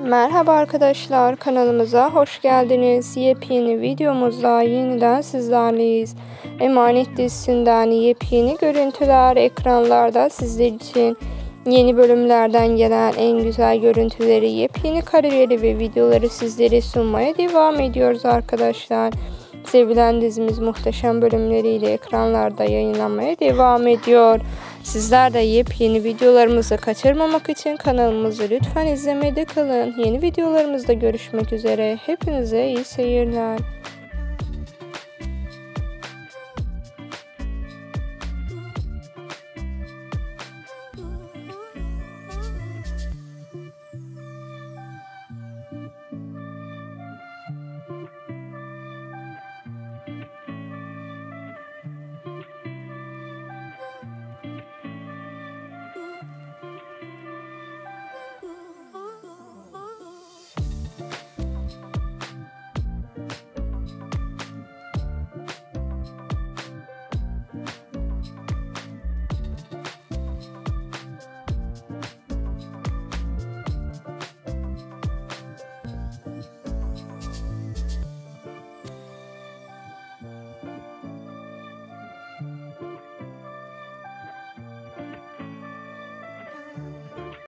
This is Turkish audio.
Merhaba arkadaşlar, kanalımıza hoş geldiniz. Yepyeni videomuzda yeniden sizlerleyiz. Emanet dizisinden yepyeni görüntüler ekranlarda sizler için. Yeni bölümlerden gelen en güzel görüntüleri, yepyeni kareleri ve videoları sizlere sunmaya devam ediyoruz arkadaşlar. Sevilen dizimiz muhteşem bölümleriyle ekranlarda yayınlanmaya devam ediyor. Sizler de yepyeni videolarımızı kaçırmamak için kanalımızı lütfen izlemede kalın. Yeni videolarımızda görüşmek üzere. Hepinize iyi seyirler.